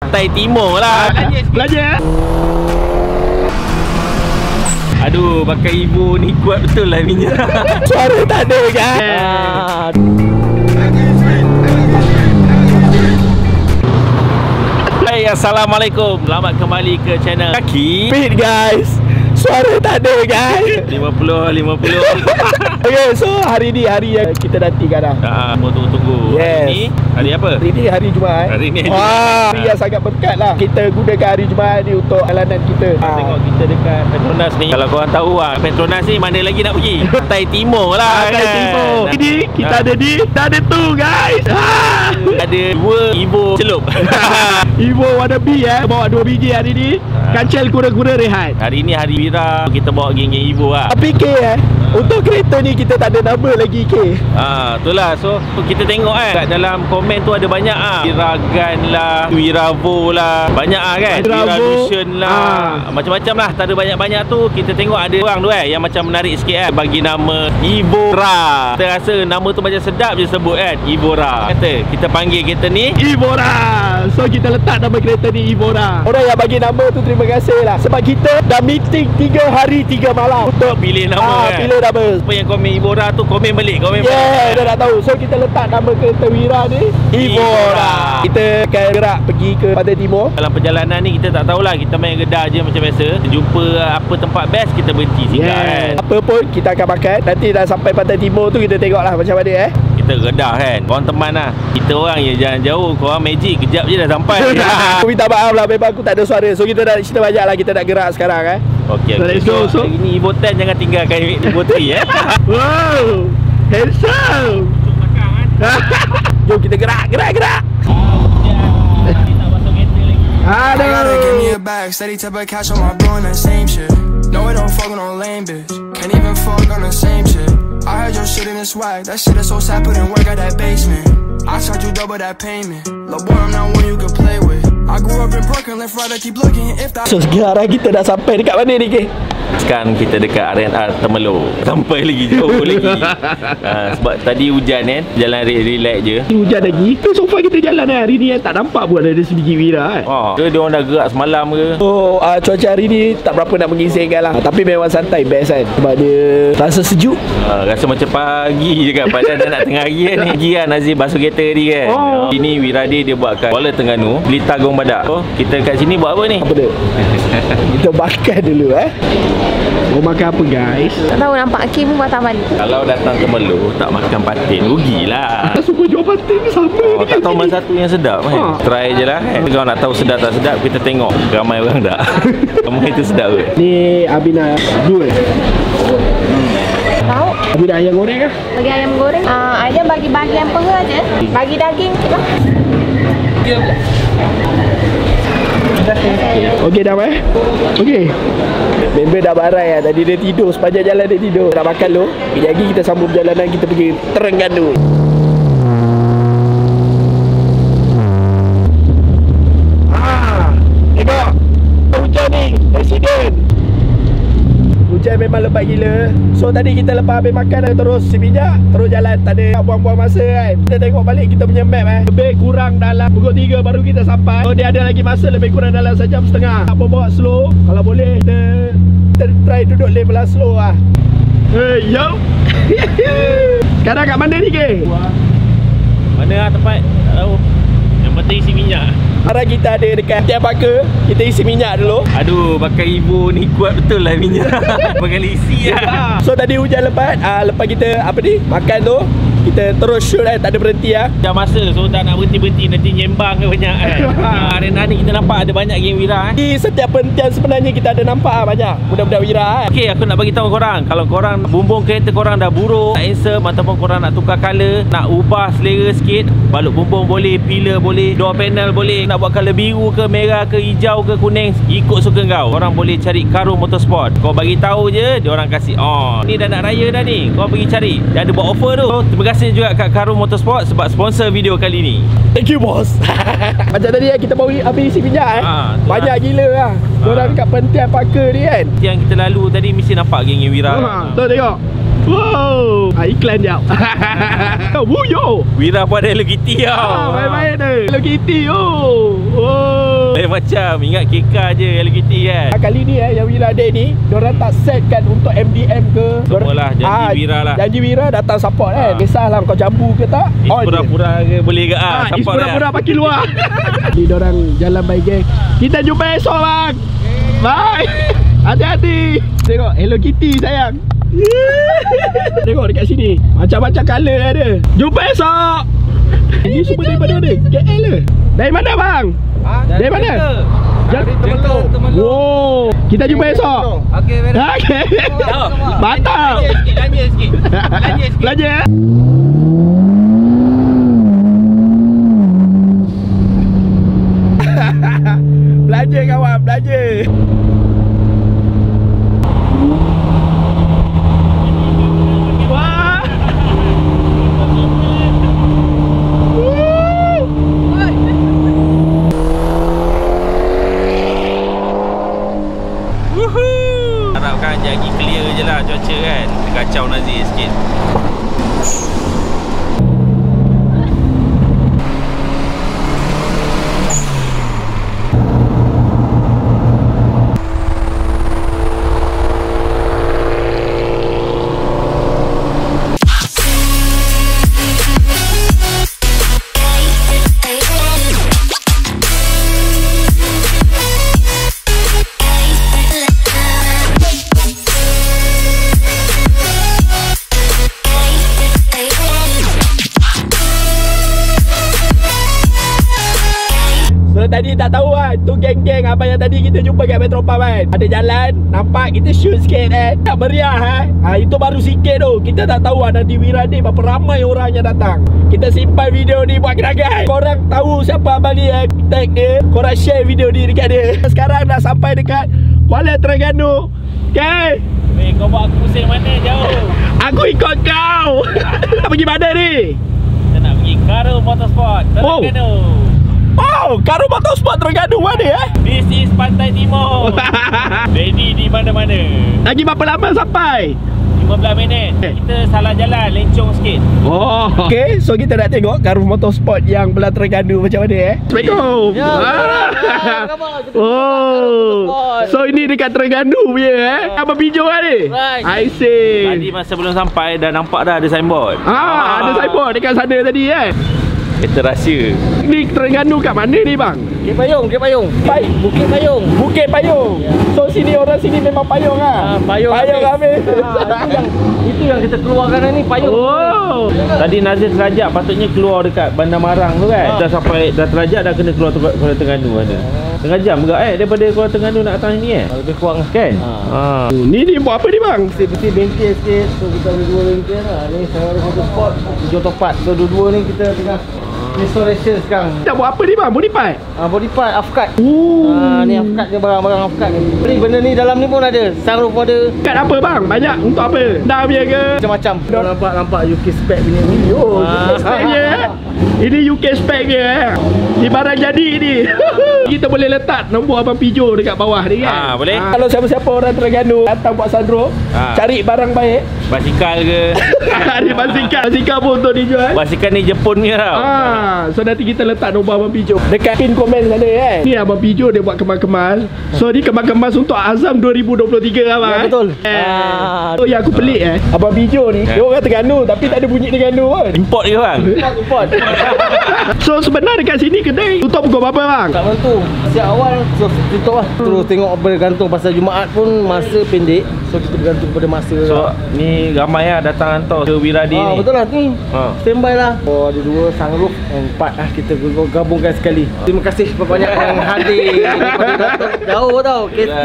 Tai Timur lah. Belanja. Aduh, pakai Evo ni kuat betul lah minyak. Suara tak ada kan? Hai, Assalamualaikum. Selamat kembali ke channel Kaki Speed guys. Suara tak ada guys. 50. Okay, so hari ni hari yang kita nantikan dah. Mau tunggu-tunggu. Yes. Hari ni hari apa? Hari ni hari Jumaat. Hari ni hari Wah, hari yang sangat berkat lah. Kita gunakan hari Jumaat ni untuk alanan kita. Tengok kita dekat Petronas ni. Kalau korang tahu Petronas ni mana lagi nak pergi? Tai Timur lah. Tai Timur. Ini kita ada di ada tu guys. Ada 2 Evo celup. Evo warna B bawa 2 biji hari ni. Kancil kura-kura rehat. Hari ni hari Wira, kita bawa geng-geng Evo lah. Tapi K untuk kereta ni kita tak ada nama lagi K. Itulah. So kita tengok kat dalam komen tu ada banyak Wiragan lah, Wiravo lah, banyak kan. Wiralution lah, macam-macam lah. Tak ada banyak-banyak tu. Kita tengok ada orang tu yang macam menarik sikit bagi nama Evora. Kita rasa nama tu macam sedap je sebut kan, Evora. Kata kita panggil kereta ni Evora. So kita letak nama kereta ni Evora. Orang yang bagi nama tu terima kasih lah. Sebab kita dah meeting 3 hari 3 malam untuk pilih nama kan. Pilih nama. Apa yang komen Evora tu komen balik. Dah nak tahu. So kita letak nama kereta Wira ni Evora. Kita akan gerak pergi ke Pantai Timur. Dalam perjalanan ni kita tak tahulah, kita main Kedah je macam biasa. Jumpa apa tempat best kita berhenti singgah kan. Apa pun kita akan makan. Nanti dah sampai Pantai Timur tu kita tengoklah macam mana Kita Kedah kan. Korang teman lah. Kita orang je jalan jauh. Korang magic kejap je dah sampai. Aku minta maaf lah, memang aku tak ada suara. So kita dah cerita banyak lah, kita nak gerak sekarang Okay. So hari ni Evo 10 jangan tinggalkan Evo 3 Wow, handsome. Jom kita gerak. I gotta give me a bag, steady type of cash on my bro and that same shit. No, I don't fuck on lame bitch. Can't even fuck on the same shit. I heard your shit in the swag. That shit is so sad, put in work at that basement. I charge you double that payment. Lil' boy, I'm not one you can play with. I grew up in Brooklyn, left right, I keep looking if that. So sekarang kita dah sampai dekat mana ni K? Sekarang kita dekat R&R Temelloh. Sampai lagi jauh lagi. Sebab tadi hujan kan. Jalan relax je. Hujan lagi. So far kita jalan hari ni tak nampak pun ada sebiji Wira Ke dia orang dah gerak semalam ke. So cuaca hari ni tak berapa nak mengizinkan lah. Tapi memang santai, best kan. Sebab dia rasa sejuk. Rasa macam pagi je kan. Padahal dah nak tengah hari kan ni. Pagi kan Nazir basuh kereta tadi kan. Ini Wirade dia buat kat Kuala Terengganu, Pelita Gong Badak. So kita kat sini buat apa ni? Apa dia? Kita makan dulu Mau makan apa guys? Tak tahu, nampak Kim buat apa balik. Kalau datang ke Melo tak makan patin, rugilah. Tak suka jual patin ni sama. Tak tahu mana satu yang sedap kan. Try je lah kan. Kalau nak tahu sedap tak sedap, kita tengok ramai orang tak. Kamu itu sedap ke? Ni Abina Blue Tahu? Abina ayam goreng kah? Bagi ayam goreng. Ada bagi bagian peha aja. Bagi daging kita. Okey dah Okey. Member dah barai tadi dia tidur, sepanjang jalan dia tidur. Nak makan dulu. Kejap lagi kita sambung perjalanan, kita pergi Terengganu. Tengok hujan ni, accident. Hujan memang lebat gila. So tadi kita lepas habis makan terus si minyak, terus jalan, tak ada buang-buang masa kan. Kita tengok balik kita punya map lebih kurang dalam pukul 3 baru kita sampai. So dia ada lagi masa lebih kurang dalam sejam setengah. Tak bawa slow. Kalau boleh kita try duduk lane belah slow lah. Hey yo. Sekarang kat mana ni ke? Mana lah tempat? Tak tahu. Yang penting isi minyak. Sekarang kita ada dekat tiap baka. Kita isi minyak dulu. Aduh, pakai Evo ni kuat betul lah minyak. Berkali isi lah. So tadi hujan lebat. Lepas kita makan tu, kita terus shoot tak ada berhenti Dah masa, so tak nak berhenti-berhenti. Nanti nyembang ke banyak arena ni kita nampak ada banyak geng Wira Di setiap penentian sebenarnya kita ada nampak banyak budak-budak Wira Okay, aku nak bagi tahu korang. Kalau korang bumbung kereta korang dah buruk, tak handsome, ataupun korang nak tukar colour, nak ubah selera sikit, balut bumbung boleh, pillar boleh, door panel boleh, nak buat colour biru ke, merah ke, hijau ke, kuning, ikut suka kau. Korang boleh cari Karum Motorsport. Kau bagi tahu je, dia orang kasih ni dah nak raya dah ni, kau pergi cari. Dia ada buat offer tu. So, terima kasih juga kat Karum Motorsport sebab sponsor video kali ni. Thank you bos. Macam tadi kita baru habis isi minyak banyak gila lah. Diorang kat pentian paka ni kan. Yang kita lalu tadi mesti nampak geng Wira. Tuh tengok. Wow, iklan jap. Wuyo. Wira pun ada Hello Kitty tau. Baik-baik tu. Hello Kitty. Oh. macam-macam. Ingat kekar je LKT kan. Kali ni yang Wira Day ni diorang tak set kan untuk MDM ke. Semualah janji Wira lah. Janji Wira datang support kan. Kisahlah kau jambu ke tak. Pura-pura ke boleh ke support pura-pura pakai luar. Ni diorang jalan by geng. Kita jumpa esok bang. Bye. Hati-hati. Tengok Hello Kitty sayang. Tengok dekat sini. Macam-macam colour ada. Jumpa esok. Ini semua daripada mana? KL ke? Dari mana bang? Dari mana? Temelung. Wow. Kita jumpa esok. Okey, Okey. Mantap. Belanja sikit. Belanja. Belanja kawan, belanja. Wah. Harapkan jadi clear je lah cuaca kan. Kacau Nazir sikit. Tadi tak tahu kan, tu geng-geng abang yang tadi kita jumpa kat Metropub kan. Ada jalan, nampak kita shoot sikit kan. Tak meriah itu baru sikit tu. Kita tak tahu nanti Wira Day berapa ramai orang yang datang. Kita simpan video ni buat kenangan. Korang tahu siapa abang ni tag dia, korang share video ni dekat dia. Sekarang dah sampai dekat Kuala Terengganu. Okay. Weh, kau bawa aku pusing mana jauh? Aku ikut kau. Nak pergi mana ni? Kita nak pergi Karo Motorsport Terengganu. Oh, Karo Motorsport Terengganu mana This is Pantai Timur. Ready di mana-mana. Lagi berapa lama sampai? 15 minit. Kita salah jalan, lencong sikit. Oh, okay. So kita nak tengok Karo Motorsport yang belah Terengganu macam mana Assalamualaikum. Ya. Oh. So ini dekat Terengganu punya Abang Pijo kan ni? Right. I see. Tadi masa belum sampai dah nampak dah ada signboard. Ada signboard dekat sana tadi kan? Kita rahsia. Ni Terengganu kat mana ni bang? Bukit Payung. Bukit Payung. Bukit Payung. So sini orang sini memang payung lah. Payung habis. Itu yang kita keluarkan ni payung. Oh. Tadi Nazir terajak patutnya keluar dekat Bandar Marang tu kan. Dah sampai dah terajak dah kena keluar Kuala Terengganu mana. Tengah jam juga daripada Kuala Terengganu nak datang sini Lebih kurang kan? Ni buat apa ni bang? Bersih bengkel sikit. So kita ada 2 bengkel lah. Ni Karo Motorsport, Tujuh Topat. So dua-dua ni kita tengah restoration sekarang. Nak buat apa ni bang? Body part? Body part, afkat. Oh. Ni afkat ni, barang-barang afkat ni. Ni benda ni dalam ni pun ada. Sunroof pun ada. Kat apa bang? Banyak untuk apa? Dah punya ke? Macam-macam. Nampak UK spec punya ni. Oh, UK spec je Ini UK spec je Ni barang jadi ni. Kita boleh letak nombor Abang Pijo dekat bawah ni kan? Boleh. Kalau siapa-siapa orang Terengganu datang buat sunroof, cari barang baik. Basikal ke? Ada basikal pun untuk dijual. Basikal ni Jepun ni tau. So nanti kita letak nombor Abang Pijo dekat pin komen sana kan. Ni Abang Pijo dia buat kemas-kemas. So ni kemas-kemas untuk Azam 2023 abang. Ya, betul. So yang aku pelik Abang Pijo ni dia orang Terengganu tapi tak ada bunyi Terengganu pun. Import ke bang? Import. So sebenarnya dekat sini kedai tutup pukul berapa bang? Tak tentu. Sejak awal tutup lah. Terus tengok bergantung pasal Jumaat pun masa pendek. So kita bergantung pada masa. So ni ramai lah datang hantar ke Wira Day ni. Betul lah ni. Standby lah. Ada 2 sunroof and 4 lah kita gabungkan sekali. Terima kasih banyak yang hadir. Jauh tau.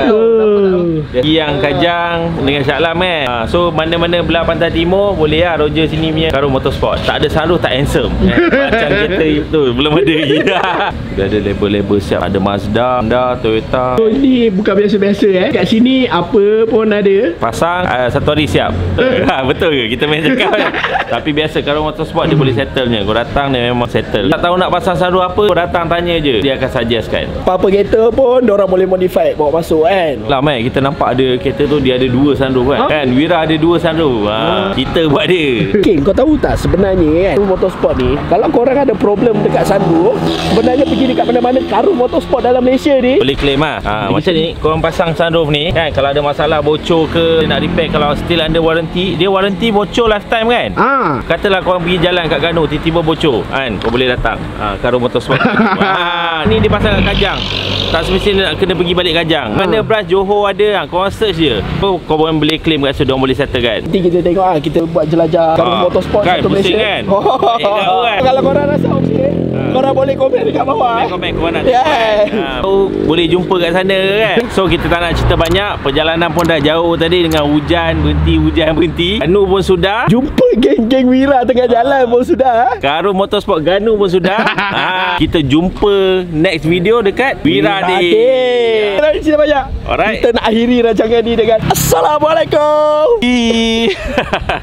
Yang Kajang dengan Shah Alam so mana-mana belah Pantai Timur boleh lah Roger sini punya Karo Motorsport. Tak ada sunroof tak handsome macam kereta tu belum ada lagi. Dah ada label-label siap. Ada Mazda, Honda, Toyota. So ini bukan biasa-biasa Kat sini apa pun ada ada. Pasang satu hari siap. Betul ke? Kita main cakap kan? Tapi biasa Karun Motorsport dia boleh settlemenya. Kau datang dia memang settle. Tak tahu nak pasang sunroof apa, kau datang tanya je. Dia akan suggestkan. Apa-apa kereta pun diorang boleh modify bawa masuk kan. Lah Mai, kita nampak ada kereta tu dia ada 2 sunroof kan. Kan Wira ada 2 sunroof. Kita buat dia. Okay, kau tahu tak sebenarnya kan Motorsport ni, kalau korang ada problem dekat sunroof, sebenarnya pergi dekat mana-mana Karun Motorsport dalam Malaysia ni Boleh claim lah. Macam ni, korang pasang sunroof ni kan, kalau ada masalah bocor ke, nak repair, kalau still under warranty, dia warranty bocor lifetime kan. Katalah korang pergi jalan kat Ganu, tiba-tiba bocor kan, kau boleh datang Karun Motorsport. Ni dia pasang kat Kajang. Tak semestinya nak kena pergi balik Kajang. Mana branch Johor ada, korang search je. Kau boleh claim kat situ, boleh settle kan. nanti kita tengok kita buat jelajah Karun Motorsport kan, satu Malaysia kan? Kalau korang rasa okey, korang boleh komen dekat bawah. Komen korang nak boleh jumpa kat sana kan. So kita tak nak cerita banyak. Perjalanan pun dah jauh tadi, dengan hujan berhenti. Ganu pun sudah. Jumpa geng-geng Wira tengah jalan pun sudah. Karun Motorsport Ganu pun sudah. Kita jumpa next video dekat Wira Day. Kita nak cerita banyak. Alright. Kita nak akhiri rancangan ni dengan Assalamualaikum.